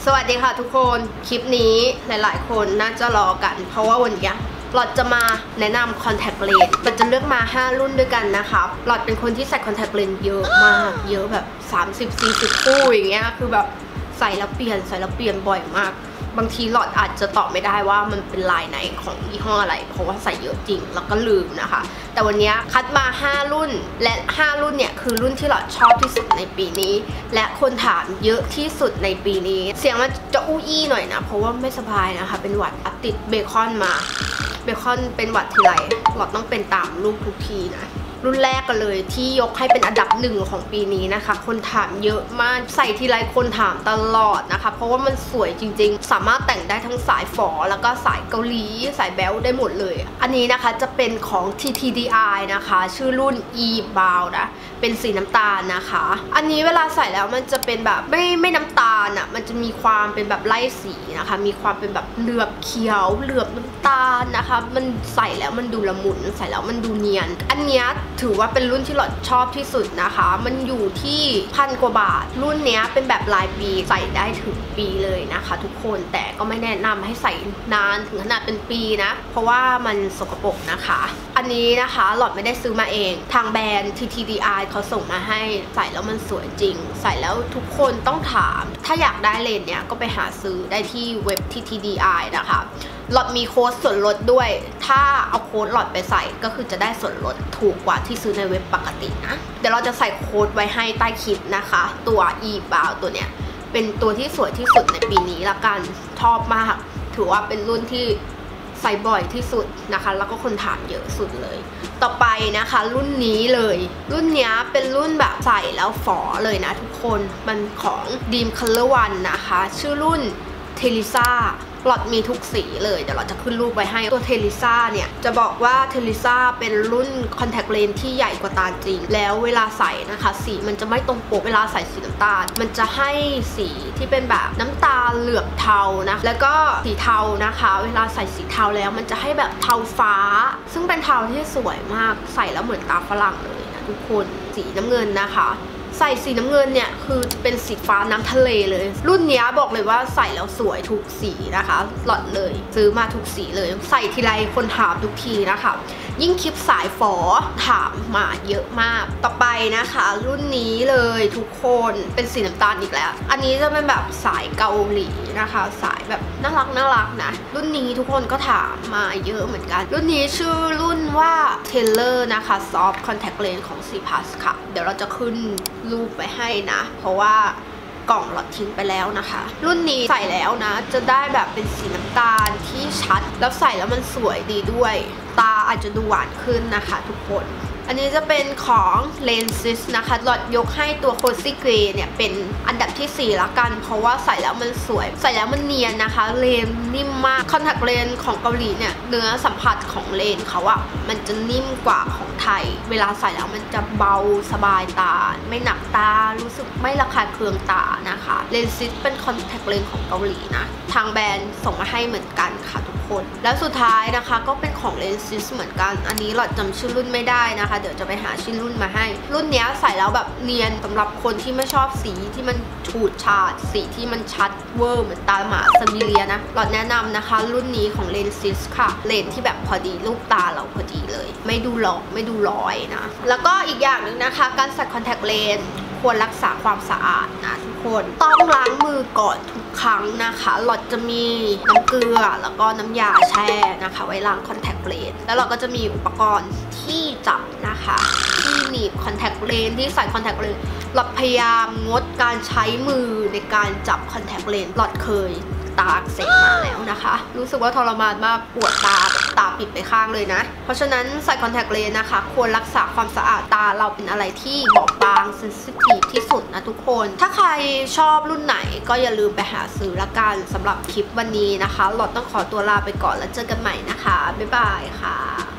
สวัสดีค่ะทุกคนคลิปนี้หลายๆคนน่าจะรอกันเพราะว่าวันนี้หลอดจะมาแนะนำ contact lens เราจะเลือกมา5รุ่นด้วยกันนะคะหลอดเป็นคนที่ใส่ contact lens เยอะมากเยอะแบบ30-40 คู่อย่างเงี้ยคือแบบใส่แล้วเปลี่ยนบ่อยมากบางทีหลอดอาจจะตอบไม่ได้ว่ามันเป็นลายไหนของยี่ห้ออะไรเพราะว่าใส่เยอะจริงแล้วก็ลืมนะคะแต่วันนี้คัดมา5รุ่นและ5รุ่นเนี่ยคือรุ่นที่หลอดชอบที่สุดในปีนี้และคนถามเยอะที่สุดในปีนี้เสียงมันจะอู้อี้หน่อยนะเพราะว่าไม่สบายนะคะเป็นหวัดติดเบคอนมาเบคอนเป็นหวัดทีไรหลอดต้องเป็นตามลูกทุกทีนะรุ่นแรกกันเลยที่ยกให้เป็นอันดับ1ของปีนี้นะคะคนถามเยอะมากใส่ทีไรคนถามตลอดนะคะเพราะว่ามันสวยจริงๆสามารถแต่งได้ทั้งสายฝอแล้วก็สายเกาหลีสายแบ๊วได้หมดเลยอันนี้นะคะจะเป็นของ TTDI นะคะชื่อรุ่น E-Bow นะเป็นสีน้ำตาลนะคะอันนี้เวลาใส่แล้วมันจะเป็นแบบไม่น้ำตาลอ่ะมันจะมีความเป็นแบบไล่สีนะคะมีความเป็นแบบเหลือบเขียวเหลือบน้ำตาลนะคะมันใส่แล้วมันดูละมุนใส่แล้วมันดูเนียนอันนี้ถือว่าเป็นรุ่นที่หลอดชอบที่สุดนะคะมันอยู่ที่1,000 กว่าบาทรุ่นนี้เป็นแบบรายปีใส่ได้ถึงปีเลยนะคะทุกคนแต่ก็ไม่แนะนำให้ใส่นานถึงขนาดเป็นปีนะเพราะว่ามันสกปรกนะคะอันนี้นะคะหลอดไม่ได้ซื้อมาเองทางแบรนด์ TTDI เขาส่งมาให้ใส่แล้วมันสวยจริงใส่แล้วทุกคนต้องถามถ้าอยากได้เลนส์เนี่ยก็ไปหาซื้อได้ที่เว็บ TTDI นะคะหลอดมีโค้ดส่วนลดด้วยถ้าเอาโค้ดหลอดไปใส่ก็คือจะได้ส่วนลดถูกกว่าที่ซื้อในเว็บปกตินะเดี๋ยวเราจะใส่โค้ดไว้ให้ใต้คลิปนะคะตัว E-Bow ตัวเนี้ยเป็นตัวที่สวยที่สุดในปีนี้ละกันชอบมากถือว่าเป็นรุ่นที่ใส่บ่อยที่สุดนะคะแล้วก็คนถามเยอะสุดเลยต่อไปนะคะรุ่นนี้เลยรุ่นนี้เป็นรุ่นแบบใส่แล้วฝอเลยนะทุกคนมันของ Dream Color One นะคะชื่อรุ่น Teresaหลอดมีทุกสีเลยเดี๋ยวเราจะขึ้นรูปไว้ให้ตัวเทลิซ่าเนี่ยจะบอกว่าเทลิซ่าเป็นรุ่นคอนแทคเลนส์ที่ใหญ่กว่าตาจริงแล้วเวลาใส่นะคะสีมันจะไม่ตรงปกเวลาใส่สีน้ำตาลมันจะให้สีที่เป็นแบบน้ำตาลเหลือบเทานะแล้วก็สีเทานะคะเวลาใส่สีเทาแล้วมันจะให้แบบเทาฟ้าซึ่งเป็นเทาที่สวยมากใส่แล้วเหมือนตาฝรั่งเลยนะทุกคนสีน้ำเงินนะคะใส่สีน้ำเงินเนี่ยคือเป็นสีฟ้าน้ำทะเลเลยรุ่นนี้บอกเลยว่าใส่แล้วสวยทุกสีนะคะหลอดเลยซื้อมาทุกสีเลยใส่ทีไรคนถามทุกทีนะคะยิ่งคลิปสายฝอถามมาเยอะมากต่อไปนะคะรุ่นนี้เลยทุกคนเป็นสีน้ำตาลอีกแล้วอันนี้จะเป็นแบบสายเกาหลีนะคะสายแบบน่ารักนะรุ่นนี้ทุกคนก็ถามมาเยอะเหมือนกันรุ่นนี้ชื่อรุ่นว่า Taylor นะคะ Soft Contact Lens ของ C+ ค่ะเดี๋ยวเราจะขึ้นรูปไปให้นะเพราะว่ากล่องหลอดทิ้งไปแล้วนะคะรุ่นนี้ใส่แล้วนะจะได้แบบเป็นสีน้ำตาลที่ชัดแล้วใส่แล้วมันสวยดีด้วยตาอาจจะดูหวานขึ้นนะคะทุกคนอันนี้จะเป็นของ Lensis นะคะหลอดยกให้ตัว Cozy Grey เนี่ยเป็นอันดับที่4ละกันเพราะว่าใส่แล้วมันสวยใส่แล้วมันเนียนนะคะเลนนิ่มมากคอนแทคเลนส์ของเกาหลีเนี่ยเนื้อสัมผัสของเลนเขาอะมันจะนิ่มกว่าของไทยเวลาใส่แล้วมันจะเบาสบายตาไม่หนักตารู้สึกไม่ระคายเคืองตานะคะLensisเป็นคอนแทคเลนส์ของเกาหลีนะทางแบรนด์ส่งมาให้เหมือนกันค่ะทุกคนแล้วสุดท้ายนะคะก็เป็นของ Lensis เหมือนกันอันนี้หลอดจำชื่อรุ่นไม่ได้นะคะเดี๋ยวจะไปหาชื่อรุ่นมาให้รุ่นนี้ใส่แล้วแบบเนียนสำหรับคนที่ไม่ชอบสีที่มันฉูดฉาดสีที่มันชัดเวอร์เหมือนตาหมาซาบิเลียนะหลอดแนะนำนะคะรุ่นนี้ของ Lensis ค่ะเลนที่แบบพอดีลูกตาเราพอดีเลยไม่ดูหลอกไม่ดูลอยนะแล้วก็อีกอย่างหนึ่งนะคะการใส่คอนแทคเลนส์ควรรักษาความสะอาดนะทุกคนต้องล้างมือก่อนทุกครั้งนะคะหลอดจะมีน้ำเกลือแล้วก็น้ำยาแช่นะคะไว้ล้างคอนแทคเลนส์แล้วเราก็จะมีอุปกรณ์ที่จับนะคะที่หนีบคอนแทคเลนส์ที่ใส่คอนแทคเลนส์หลอดพยายามงดการใช้มือในการจับคอนแทคเลนส์หลอดเคยตาอักเสบมาแล้วนะคะรู้สึกว่าทรมานมากปวดตาปิดไปข้างเลยนะเพราะฉะนั้นใส่คอนแทคเลนส์นะคะควรรักษาความสะอาดตาเราเป็นอะไรที่บอบบางเซนซิทีฟที่สุดนะทุกคนถ้าใครชอบรุ่นไหนก็อย่าลืมไปหาซื้อละกันสำหรับคลิปวันนี้นะคะหลอดต้องขอตัวลาไปก่อนแล้วเจอกันใหม่นะคะบ๊ายบายค่ะ